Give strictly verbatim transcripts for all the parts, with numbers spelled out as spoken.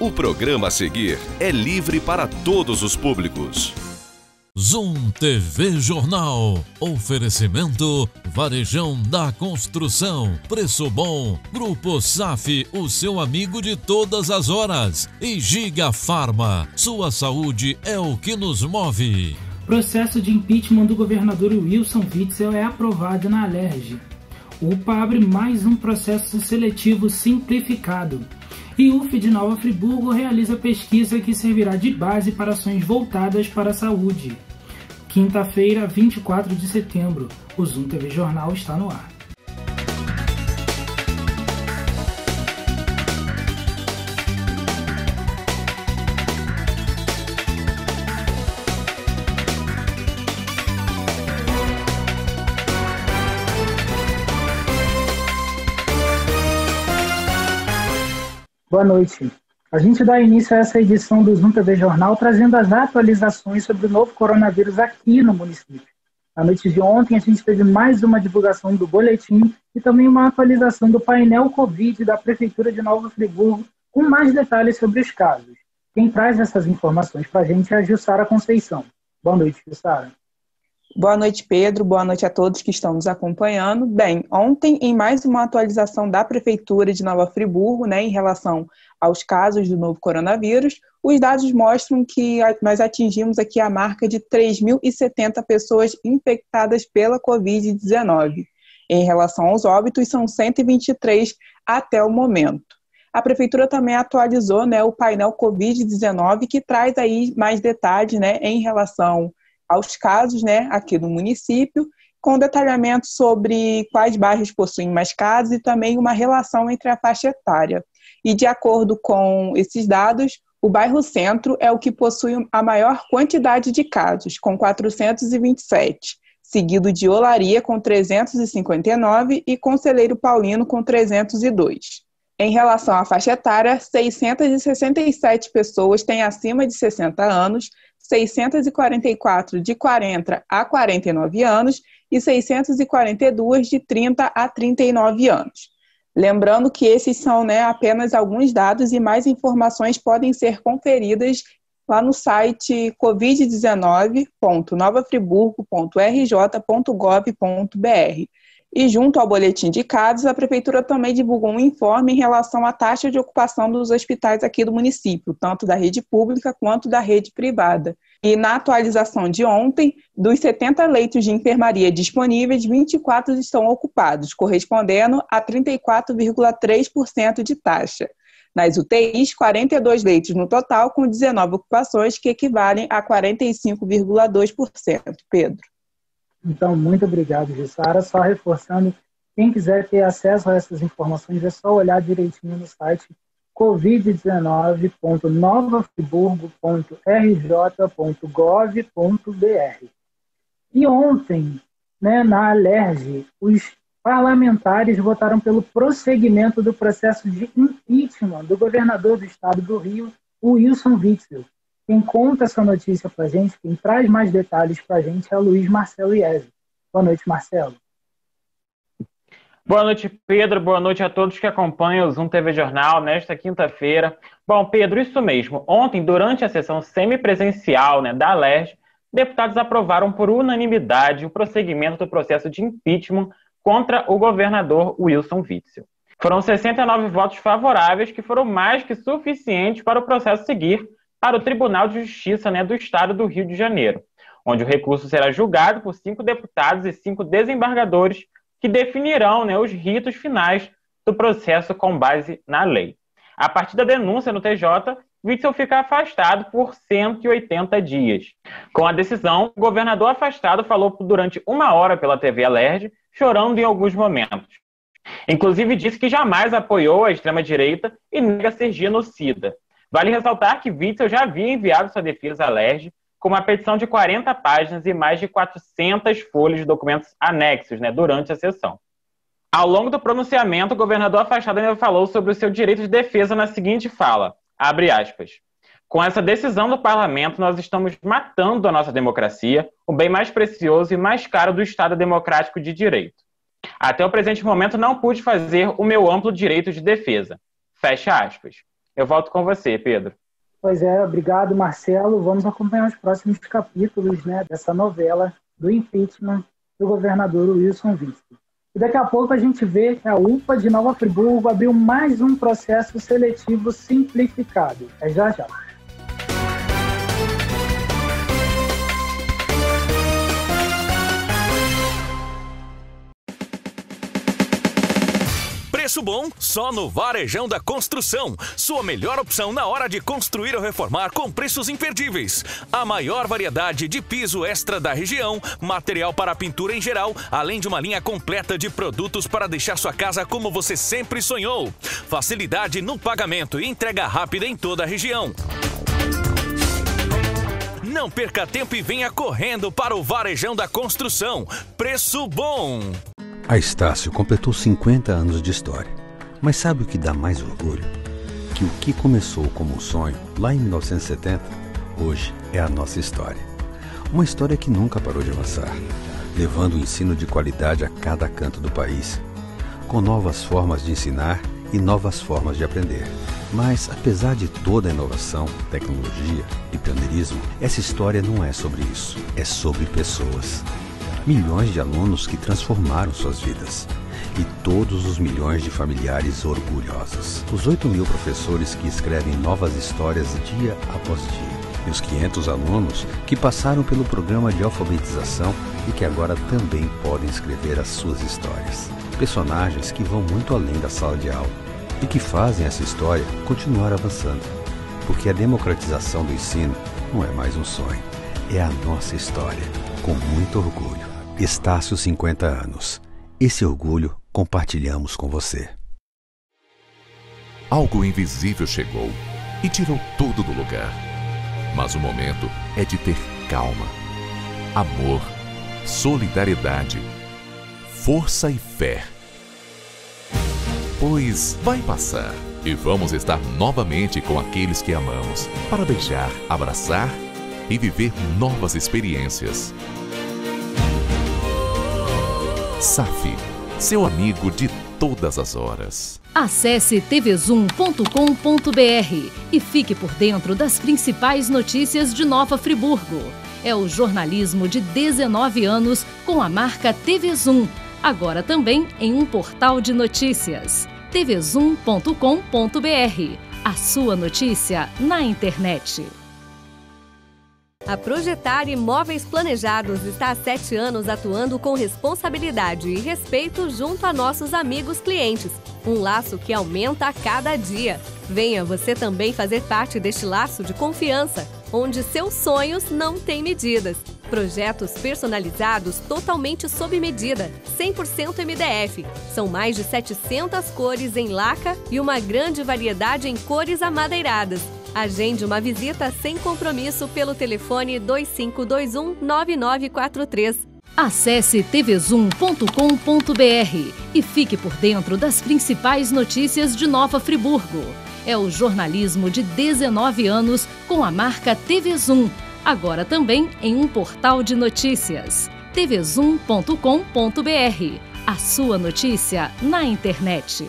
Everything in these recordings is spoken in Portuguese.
O programa a seguir é livre para todos os públicos. Zoom T V Jornal. Oferecimento Varejão da Construção. Preço bom. Grupo S A F, o seu amigo de todas as horas. E Giga Farma. Sua saúde é o que nos move. Processo de impeachment do governador Wilson Witzel é aprovado na Alerj. O U P A abre mais um processo seletivo simplificado. E U F de Nova Friburgo realiza pesquisa que servirá de base para ações voltadas para a saúde. Quinta-feira, vinte e quatro de setembro, o Zoom T V Jornal está no ar. Boa noite. A gente dá início a essa edição do Zoom T V Jornal trazendo as atualizações sobre o novo coronavírus aqui no município. Na noite de ontem a gente teve mais uma divulgação do boletim e também uma atualização do painel Covid da Prefeitura de Nova Friburgo com mais detalhes sobre os casos. Quem traz essas informações para a gente é a Jussara Conceição. Boa noite, Jussara. Boa noite, Pedro. Boa noite a todos que estão nos acompanhando. Bem, ontem, em mais uma atualização da Prefeitura de Nova Friburgo, né, em relação aos casos do novo coronavírus, os dados mostram que nós atingimos aqui a marca de três mil e setenta pessoas infectadas pela covid dezenove. Em relação aos óbitos, são cento e vinte e três até o momento. A Prefeitura também atualizou, né, o painel covid dezenove, que traz aí mais detalhes, né, em relação aos casos, né, aqui no município, com detalhamento sobre quais bairros possuem mais casos e também uma relação entre a faixa etária. E de acordo com esses dados, o bairro Centro é o que possui a maior quantidade de casos, com quatrocentos e vinte e sete, seguido de Olaria com trezentos e cinquenta e nove e Conselheiro Paulino com trezentos e dois. Em relação à faixa etária, seiscentas e sessenta e sete pessoas têm acima de sessenta anos, seiscentas e quarenta e quatro de quarenta a quarenta e nove anos e seiscentas e quarenta e dois de trinta a trinta e nove anos. Lembrando que esses são, né, apenas alguns dados e mais informações podem ser conferidas lá no site covid dezenove ponto nova friburgo ponto r j ponto gov ponto b r. E junto ao boletim de casos, a Prefeitura também divulgou um informe em relação à taxa de ocupação dos hospitais aqui do município, tanto da rede pública quanto da rede privada. E na atualização de ontem, dos setenta leitos de enfermaria disponíveis, vinte e quatro estão ocupados, correspondendo a trinta e quatro vírgula três por cento de taxa. Nas U T Is, quarenta e dois leitos no total, com dezenove ocupações, que equivalem a quarenta e cinco vírgula dois por cento. Pedro. Então, muito obrigado, Jussara. Só reforçando, quem quiser ter acesso a essas informações, é só olhar direitinho no site covid dezenove ponto nova friburgo ponto r j ponto gov ponto b r. E ontem, né, na Alerj, os parlamentares votaram pelo prosseguimento do processo de impeachment do governador do estado do Rio, o Wilson Witzel. Quem conta essa notícia para a gente, quem traz mais detalhes para a gente é o Luiz Marcelo Iese. Boa noite, Marcelo. Boa noite, Pedro. Boa noite a todos que acompanham o Zoom T V Jornal nesta quinta-feira. Bom, Pedro, isso mesmo. Ontem, durante a sessão semipresencial, né, da Alerj, deputados aprovaram por unanimidade o prosseguimento do processo de impeachment contra o governador Wilson Witzel. Foram sessenta e nove votos favoráveis, que foram mais que suficientes para o processo seguir para o Tribunal de Justiça, né, do Estado do Rio de Janeiro, onde o recurso será julgado por cinco deputados e cinco desembargadores que definirão, né, os ritos finais do processo com base na lei. A partir da denúncia no T J, Witzel fica afastado por cento e oitenta dias. Com a decisão, o governador afastado falou durante uma hora pela T V Alerj, chorando em alguns momentos. Inclusive disse que jamais apoiou a extrema-direita e nega ser genocida. Vale ressaltar que Witzel já havia enviado sua defesa à Alerj com uma petição de quarenta páginas e mais de quatrocentas folhas de documentos anexos, né, durante a sessão. Ao longo do pronunciamento, o governador afastado ainda falou sobre o seu direito de defesa na seguinte fala, abre aspas, com essa decisão do parlamento, nós estamos matando a nossa democracia, o bem mais precioso e mais caro do Estado democrático de direito. Até o presente momento não pude fazer o meu amplo direito de defesa. Fecha aspas. Eu volto com você, Pedro. Pois é, obrigado, Marcelo. Vamos acompanhar os próximos capítulos, né, dessa novela do impeachment do governador Wilson Witzel. E daqui a pouco a gente vê que a U P A de Nova Friburgo abriu mais um processo seletivo simplificado. É já já. Preço bom só no Varejão da Construção. Sua melhor opção na hora de construir ou reformar com preços imperdíveis. A maior variedade de piso extra da região, material para pintura em geral, além de uma linha completa de produtos para deixar sua casa como você sempre sonhou. Facilidade no pagamento e entrega rápida em toda a região. Não perca tempo e venha correndo para o Varejão da Construção. Preço bom! A Estácio completou cinquenta anos de história. Mas sabe o que dá mais orgulho? Que o que começou como um sonho, lá em mil novecentos e setenta, hoje é a nossa história. Uma história que nunca parou de avançar, levando o ensino de qualidade a cada canto do país, com novas formas de ensinar e novas formas de aprender. Mas, apesar de toda a inovação, tecnologia e pioneirismo, essa história não é sobre isso, é sobre pessoas. Milhões de alunos que transformaram suas vidas. E todos os milhões de familiares orgulhosos. Os oito mil professores que escrevem novas histórias dia após dia. E os quinhentos alunos que passaram pelo programa de alfabetização e que agora também podem escrever as suas histórias. Personagens que vão muito além da sala de aula e que fazem essa história continuar avançando. Porque a democratização do ensino não é mais um sonho, é a nossa história, com muito orgulho. Estácio cinquenta anos. Esse orgulho compartilhamos com você. Algo invisível chegou e tirou tudo do lugar. Mas o momento é de ter calma, amor, solidariedade, força e fé. Pois vai passar e vamos estar novamente com aqueles que amamos para beijar, abraçar e viver novas experiências. S A F, seu amigo de todas as horas. Acesse t v zoom ponto com ponto b r e fique por dentro das principais notícias de Nova Friburgo. É o jornalismo de dezenove anos com a marca T V Zoom, agora também em um portal de notícias. t v zoom ponto com ponto b r, a sua notícia na internet. A Projetar Imóveis Planejados está há sete anos atuando com responsabilidade e respeito junto a nossos amigos clientes. Um laço que aumenta a cada dia. Venha você também fazer parte deste laço de confiança, onde seus sonhos não têm medidas. Projetos personalizados totalmente sob medida, cem por cento M D F. São mais de setecentas cores em laca e uma grande variedade em cores amadeiradas. Agende uma visita sem compromisso pelo telefone dois cinco dois um, nove nove quatro três. Acesse t v zoom ponto com ponto b r e fique por dentro das principais notícias de Nova Friburgo. É o jornalismo de dezenove anos com a marca T V Zoom, agora também em um portal de notícias. t v zoom ponto com ponto b r, a sua notícia na internet.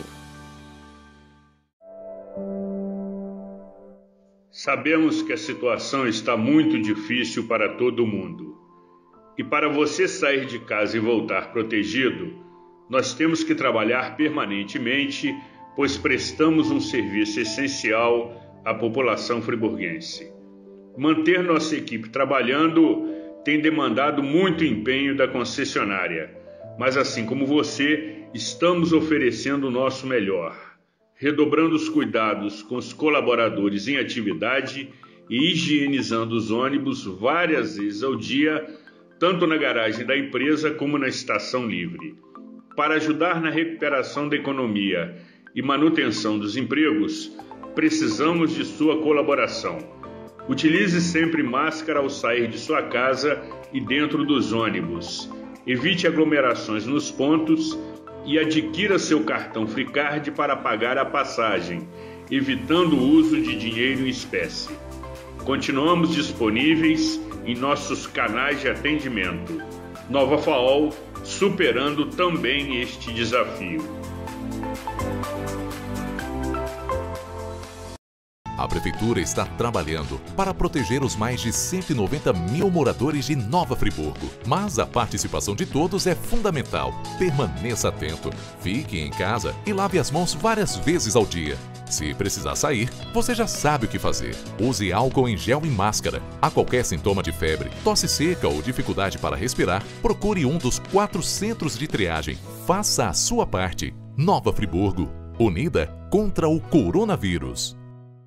Sabemos que a situação está muito difícil para todo mundo. E para você sair de casa e voltar protegido, nós temos que trabalhar permanentemente, pois prestamos um serviço essencial à população friburguense. Manter nossa equipe trabalhando tem demandado muito empenho da concessionária, mas assim como você, estamos oferecendo o nosso melhor, redobrando os cuidados com os colaboradores em atividade e higienizando os ônibus várias vezes ao dia, tanto na garagem da empresa como na estação livre. Para ajudar na recuperação da economia e manutenção dos empregos, precisamos de sua colaboração. Utilize sempre máscara ao sair de sua casa e dentro dos ônibus. Evite aglomerações nos pontos e adquira seu cartão Fricard para pagar a passagem, evitando o uso de dinheiro em espécie. Continuamos disponíveis em nossos canais de atendimento. Nova Faol, superando também este desafio. A Prefeitura está trabalhando para proteger os mais de cento e noventa mil moradores de Nova Friburgo. Mas a participação de todos é fundamental. Permaneça atento, fique em casa e lave as mãos várias vezes ao dia. Se precisar sair, você já sabe o que fazer. Use álcool em gel e máscara. A qualquer sintoma de febre, tosse seca ou dificuldade para respirar, procure um dos quatro centros de triagem. Faça a sua parte. Nova Friburgo, unida contra o coronavírus.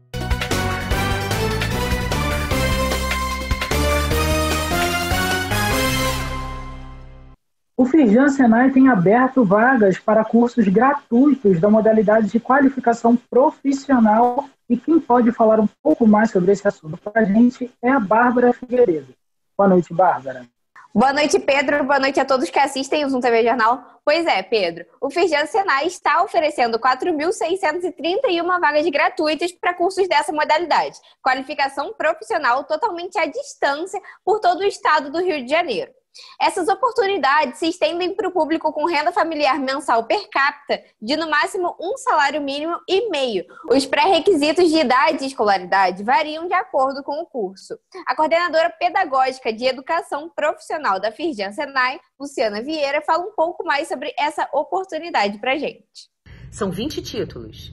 O Firjan Senai tem aberto vagas para cursos gratuitos da modalidade de qualificação profissional e quem pode falar um pouco mais sobre esse assunto para a gente é a Bárbara Figueiredo. Boa noite, Bárbara. Boa noite, Pedro. Boa noite a todos que assistem o Zoom T V Jornal. Pois é, Pedro, o Firjan Senai está oferecendo quatro mil seiscentas e trinta e uma vagas gratuitas para cursos dessa modalidade. Qualificação profissional totalmente à distância por todo o estado do Rio de Janeiro. Essas oportunidades se estendem para o público com renda familiar mensal per capita de no máximo um salário mínimo e meio. Os pré-requisitos de idade e escolaridade variam de acordo com o curso. A coordenadora pedagógica de educação profissional da Firjan Senai, Luciana Vieira, fala um pouco mais sobre essa oportunidade para a gente. São vinte títulos,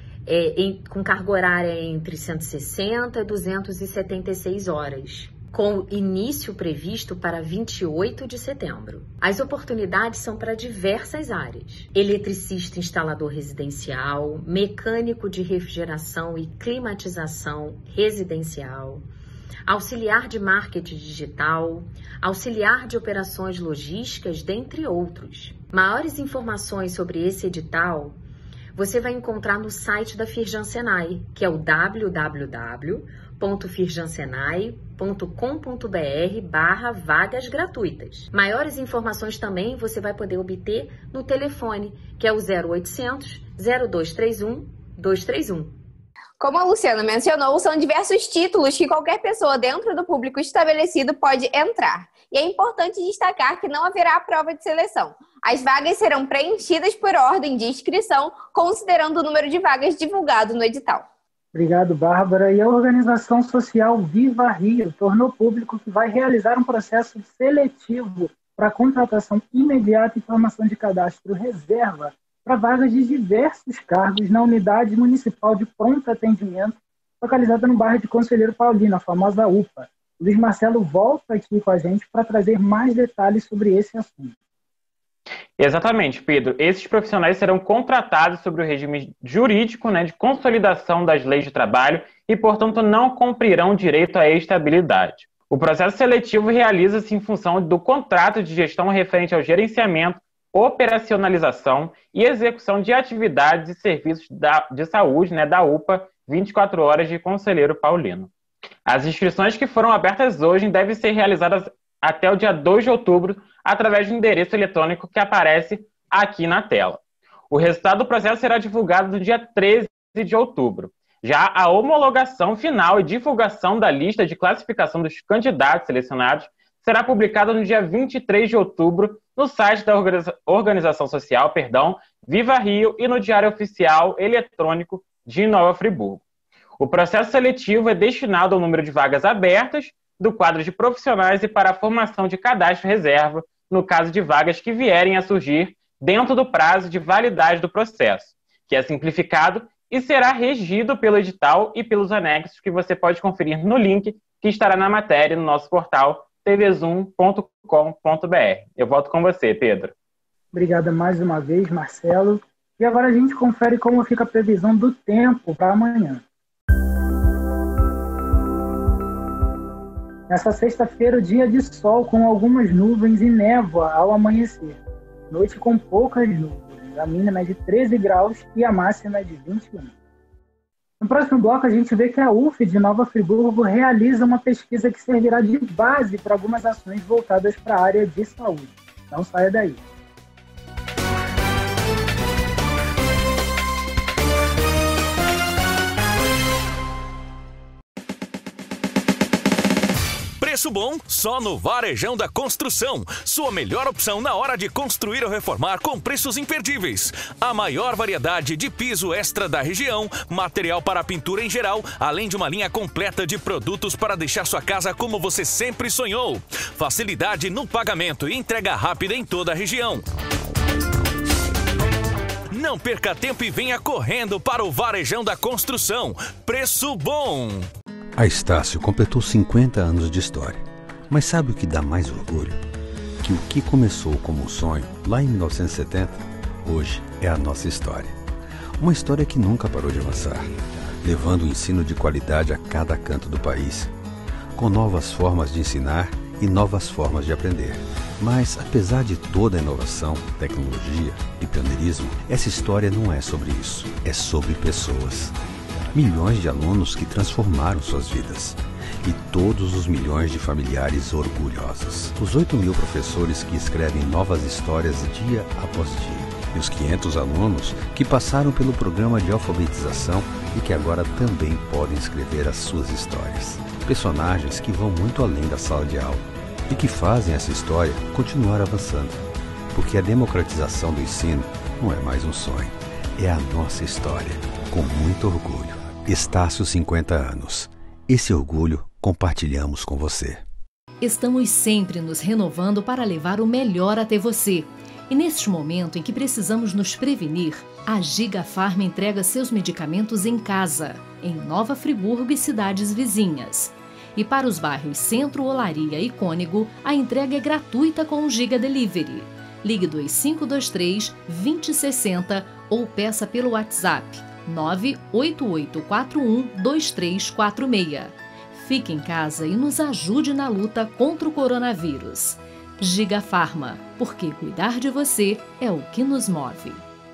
é, em, com carga horária entre cento e sessenta e duzentas e setenta e seis horas. Com início previsto para vinte e oito de setembro. As oportunidades são para diversas áreas: eletricista instalador residencial, mecânico de refrigeração e climatização residencial, auxiliar de marketing digital, auxiliar de operações logísticas, dentre outros. Maiores informações sobre esse edital você vai encontrar no site da Firjan Senai, que é o w w w ponto firjan senai ponto com ponto b r barra vagas gratuitas. Maiores informações também você vai poder obter no telefone, que é o zero oitocentos, zero dois três um, dois três um. Como a Luciana mencionou, são diversos títulos que qualquer pessoa dentro do público estabelecido pode entrar. E é importante destacar que não haverá prova de seleção. As vagas serão preenchidas por ordem de inscrição, considerando o número de vagas divulgado no edital. Obrigado, Bárbara. E a organização social Viva Rio tornou público que vai realizar um processo seletivo para contratação imediata e formação de cadastro reserva para vagas de diversos cargos na Unidade Municipal de Pronto Atendimento, localizada no bairro de Conselheiro Paulino, a famosa U P A. O Luiz Marcelo volta aqui com a gente para trazer mais detalhes sobre esse assunto. Exatamente, Pedro. Esses profissionais serão contratados sobre o regime jurídico, né, de consolidação das leis de trabalho e, portanto, não cumprirão direito à estabilidade. O processo seletivo realiza-se em função do contrato de gestão referente ao gerenciamento, operacionalização e execução de atividades e serviços da, de saúde, né, da U P A vinte e quatro horas de Conselheiro Paulino. As inscrições que foram abertas hoje devem ser realizadas até o dia dois de outubro, através do endereço eletrônico que aparece aqui na tela. O resultado do processo será divulgado no dia treze de outubro. Já a homologação final e divulgação da lista de classificação dos candidatos selecionados será publicada no dia vinte e três de outubro no site da Organização Social, perdão, Viva Rio e no Diário Oficial Eletrônico de Nova Friburgo. O processo seletivo é destinado ao número de vagas abertas do quadro de profissionais e para a formação de cadastro reserva, no caso de vagas que vierem a surgir dentro do prazo de validade do processo, que é simplificado e será regido pelo edital e pelos anexos que você pode conferir no link que estará na matéria no nosso portal t v zoom ponto com ponto b r. Eu volto com você, Pedro. Obrigada mais uma vez, Marcelo. E agora a gente confere como fica a previsão do tempo para amanhã. Nessa sexta-feira, o dia de sol com algumas nuvens e névoa ao amanhecer. Noite com poucas nuvens. A mínima é de treze graus e a máxima é de vinte e um. No próximo bloco, a gente vê que a U F de Nova Friburgo realiza uma pesquisa que servirá de base para algumas ações voltadas para a área de saúde. Não saia daí. preço bom, só no Varejão da Construção. Sua melhor opção na hora de construir ou reformar com preços imperdíveis. A maior variedade de piso extra da região, material para pintura em geral, além de uma linha completa de produtos para deixar sua casa como você sempre sonhou. Facilidade no pagamento e entrega rápida em toda a região. Não perca tempo e venha correndo para o Varejão da Construção. Preço bom! A Estácio completou cinquenta anos de história. Mas sabe o que dá mais orgulho? Que o que começou como um sonho, lá em mil novecentos e setenta, hoje é a nossa história. Uma história que nunca parou de avançar, levando o ensino de qualidade a cada canto do país, com novas formas de ensinar e novas formas de aprender. Mas, apesar de toda a inovação, tecnologia e pioneirismo, essa história não é sobre isso, é sobre pessoas. Milhões de alunos que transformaram suas vidas. E todos os milhões de familiares orgulhosos. Os oito mil professores que escrevem novas histórias dia após dia. E os quinhentos alunos que passaram pelo programa de alfabetização e que agora também podem escrever as suas histórias. Personagens que vão muito além da sala de aula e que fazem essa história continuar avançando. Porque a democratização do ensino não é mais um sonho, é a nossa história. Com muito orgulho. Estácio cinquenta anos. Esse orgulho compartilhamos com você. Estamos sempre nos renovando para levar o melhor até você. E neste momento em que precisamos nos prevenir, a Gigafarma entrega seus medicamentos em casa, em Nova Friburgo e cidades vizinhas. E para os bairros Centro, Olaria e Cônego, a entrega é gratuita com o Giga Delivery. Ligue dois cinco dois três, dois zero seis zero ou peça pelo WhatsApp nove oito oito quatro um, dois três quatro seis. Fique em casa e nos ajude na luta contra o coronavírus. Gigafarma, porque cuidar de você é o que nos move.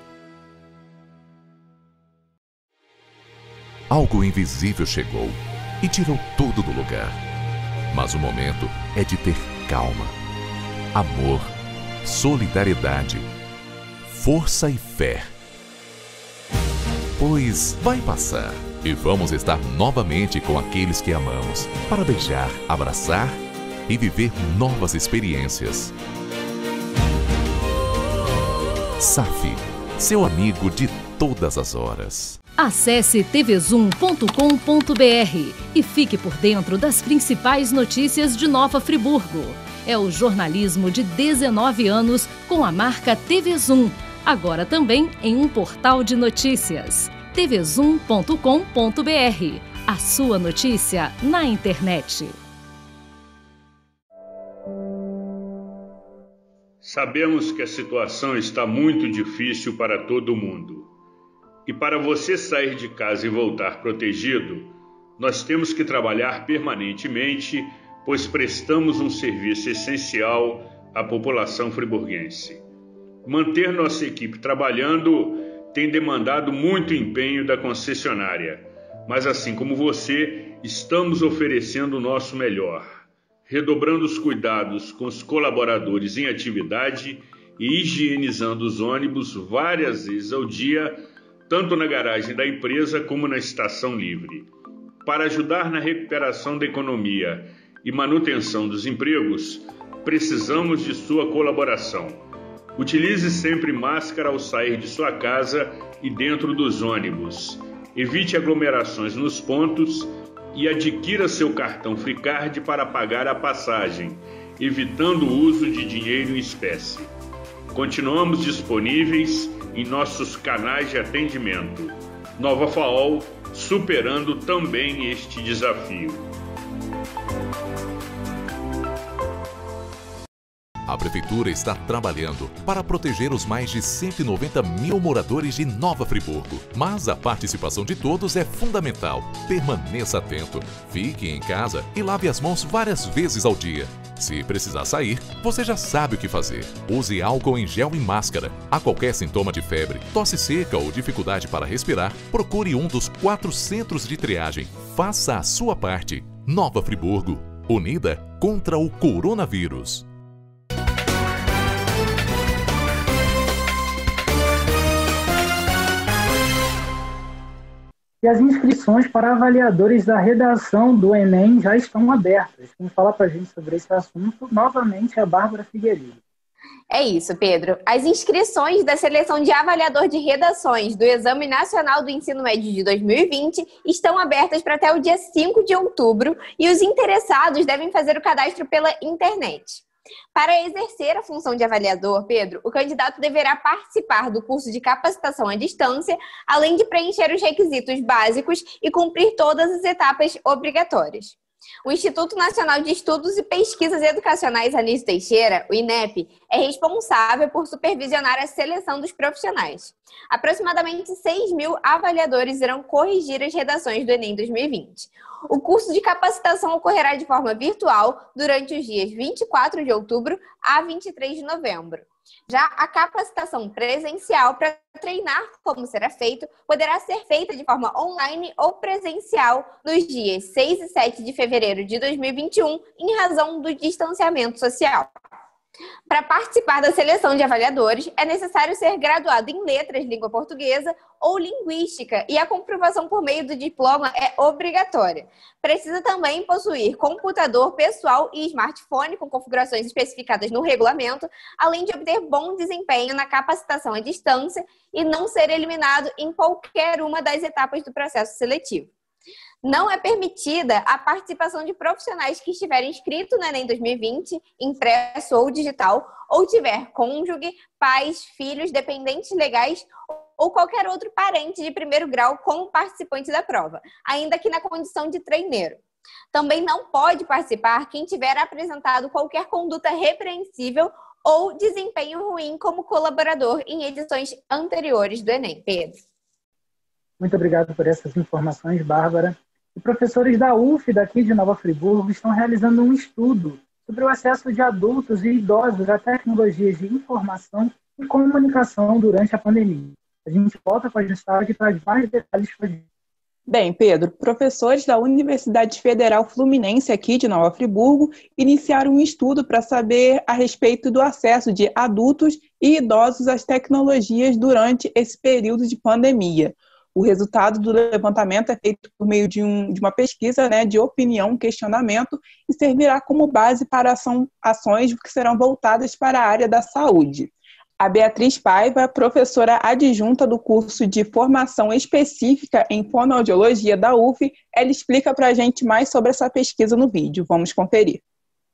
Algo invisível chegou e tirou tudo do lugar. Mas o momento é de ter calma, amor, solidariedade, força e fé. Pois vai passar e vamos estar novamente com aqueles que amamos, para beijar, abraçar e viver novas experiências. S A F, seu amigo de todas as horas. Acesse t v zoom ponto com ponto b r e fique por dentro das principais notícias de Nova Friburgo. É o jornalismo de dezenove anos com a marca T V Zoom, agora também em um portal de notícias. t v zoom ponto com ponto b r, a sua notícia na internet. Sabemos que a situação está muito difícil para todo mundo. E para você sair de casa e voltar protegido, nós temos que trabalhar permanentemente, pois prestamos um serviço essencial à população friburguense. Manter nossa equipe trabalhando tem demandado muito empenho da concessionária, mas assim como você, estamos oferecendo o nosso melhor, redobrando os cuidados com os colaboradores em atividade e higienizando os ônibus várias vezes ao dia, tanto na garagem da empresa como na estação livre. Para ajudar na recuperação da economia e manutenção dos empregos, precisamos de sua colaboração. Utilize sempre máscara ao sair de sua casa e dentro dos ônibus. Evite aglomerações nos pontos e adquira seu cartão Fricard para pagar a passagem, evitando o uso de dinheiro em espécie. Continuamos disponíveis em nossos canais de atendimento. Nova FAOL, superando também este desafio. A Prefeitura está trabalhando para proteger os mais de cento e noventa mil moradores de Nova Friburgo. Mas a participação de todos é fundamental. Permaneça atento, fique em casa e lave as mãos várias vezes ao dia. Se precisar sair, você já sabe o que fazer. Use álcool em gel e máscara. A qualquer sintoma de febre, tosse seca ou dificuldade para respirar, procure um dos quatro centros de triagem. Faça a sua parte. Nova Friburgo, unida contra o coronavírus. E as inscrições para avaliadores da redação do Enem já estão abertas. Quem fala para a gente sobre esse assunto, novamente, é a Bárbara Figueiredo. É isso, Pedro. As inscrições da seleção de avaliador de redações do Exame Nacional do Ensino Médio de dois mil e vinte estão abertas para até o dia cinco de outubro e os interessados devem fazer o cadastro pela internet. Para exercer a função de avaliador, Pedro, o candidato deverá participar do curso de capacitação à distância, além de preencher os requisitos básicos e cumprir todas as etapas obrigatórias. O Instituto Nacional de Estudos e Pesquisas Educacionais Anísio Teixeira, o INEP, é responsável por supervisionar a seleção dos profissionais. Aproximadamente seis mil avaliadores irão corrigir as redações do Enem dois mil e vinte. O curso de capacitação ocorrerá de forma virtual durante os dias vinte e quatro de outubro a vinte e três de novembro. Já a capacitação presencial para treinar como será feito poderá ser feita de forma online ou presencial nos dias seis e sete de fevereiro de dois mil e vinte e um, em razão do distanciamento social. Para participar da seleção de avaliadores, é necessário ser graduado em Letras, Língua Portuguesa ou Linguística e a comprovação por meio do diploma é obrigatória. Precisa também possuir computador pessoal e smartphone com configurações especificadas no regulamento, além de obter bom desempenho na capacitação à distância e não ser eliminado em qualquer uma das etapas do processo seletivo. Não é permitida a participação de profissionais que estiverem inscritos no Enem dois mil e vinte, impresso ou digital, ou tiver cônjuge, pais, filhos, dependentes legais ou qualquer outro parente de primeiro grau como participante da prova, ainda que na condição de treineiro. Também não pode participar quem tiver apresentado qualquer conduta repreensível ou desempenho ruim como colaborador em edições anteriores do Enem. Pedro. Muito obrigado por essas informações, Bárbara. E professores da U F daqui de Nova Friburgo estão realizando um estudo sobre o acesso de adultos e idosos a tecnologias de informação e comunicação durante a pandemia. A gente volta com a Gustavo que traz mais detalhes para a gente. Bem, Pedro, professores da Universidade Federal Fluminense aqui de Nova Friburgo iniciaram um estudo para saber a respeito do acesso de adultos e idosos às tecnologias durante esse período de pandemia. O resultado do levantamento é feito por meio de, um, de uma pesquisa, né, de opinião, questionamento, e servirá como base para ação, ações que serão voltadas para a área da saúde. A Beatriz Paiva, professora adjunta do curso de formação específica em fonoaudiologia da U F, ela explica para a gente mais sobre essa pesquisa no vídeo. Vamos conferir.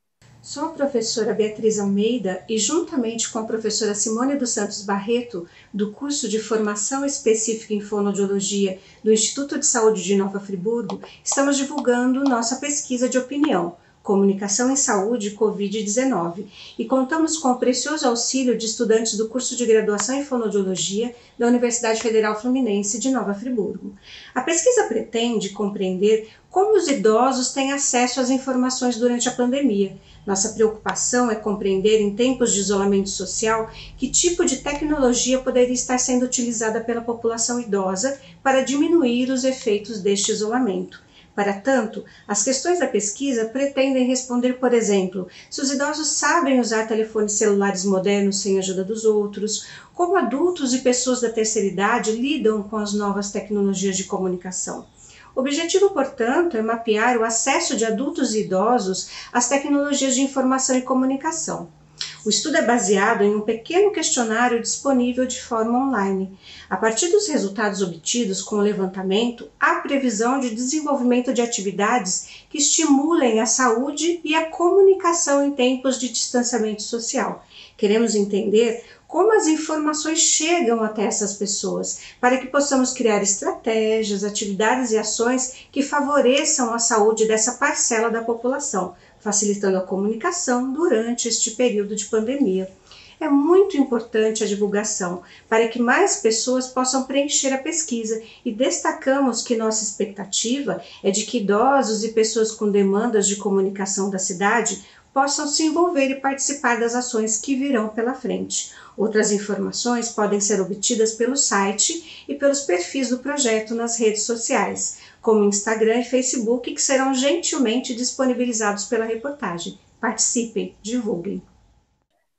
Sou a professora Beatriz Almeida e, juntamente com a professora Simone dos Santos Barreto, do curso de Formação Específica em Fonoaudiologia do Instituto de Saúde de Nova Friburgo, estamos divulgando nossa pesquisa de opinião, Comunicação em Saúde covid dezenove, e contamos com o precioso auxílio de estudantes do curso de graduação em Fonoaudiologia da Universidade Federal Fluminense de Nova Friburgo. A pesquisa pretende compreender como os idosos têm acesso às informações durante a pandemia. Nossa preocupação é compreender, em tempos de isolamento social, que tipo de tecnologia poderia estar sendo utilizada pela população idosa para diminuir os efeitos deste isolamento. Para tanto, as questões da pesquisa pretendem responder, por exemplo, se os idosos sabem usar telefones celulares modernos sem a ajuda dos outros, como adultos e pessoas da terceira idade lidam com as novas tecnologias de comunicação. O objetivo, portanto, é mapear o acesso de adultos e idosos às tecnologias de informação e comunicação. O estudo é baseado em um pequeno questionário disponível de forma online. A partir dos resultados obtidos com o levantamento, há previsão de desenvolvimento de atividades que estimulem a saúde e a comunicação em tempos de distanciamento social. Queremos entender como as informações chegam até essas pessoas, para que possamos criar estratégias, atividades e ações que favoreçam a saúde dessa parcela da população, facilitando a comunicação durante este período de pandemia. É muito importante a divulgação, para que mais pessoas possam preencher a pesquisa, e destacamos que nossa expectativa é de que idosos e pessoas com demandas de comunicação da cidade possam se envolver e participar das ações que virão pela frente. Outras informações podem ser obtidas pelo site e pelos perfis do projeto nas redes sociais, como Instagram e Facebook, que serão gentilmente disponibilizados pela reportagem. Participem, divulguem.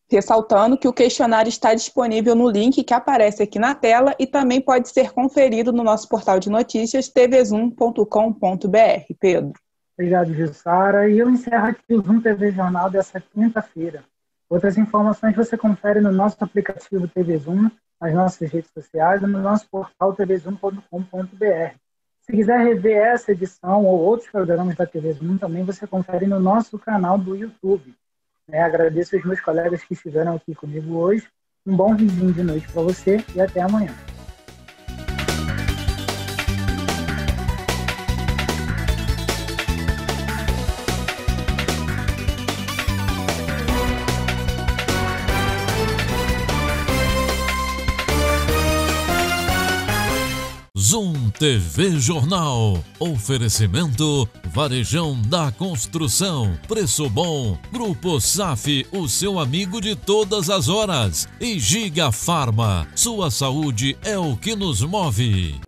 Ressaltando que o questionário está disponível no link que aparece aqui na tela e também pode ser conferido no nosso portal de notícias t v zoom ponto com ponto b r. Pedro. Obrigado, Jussara. E eu encerro aqui o Zoom T V Jornal dessa quinta-feira. Outras informações você confere no nosso aplicativo T V Zoom, nas nossas redes sociais e no nosso portal t v zoom ponto com ponto b r. Se quiser rever essa edição ou outros programas da T V Zoom, também você confere no nosso canal do YouTube. É, agradeço aos meus colegas que estiveram aqui comigo hoje. Um bom vizinho de noite para você e até amanhã. Zoom T V Jornal. Oferecimento Varejão da Construção. Preço bom. Grupo S A F, o seu amigo de todas as horas. E Giga Farma. Sua saúde é o que nos move.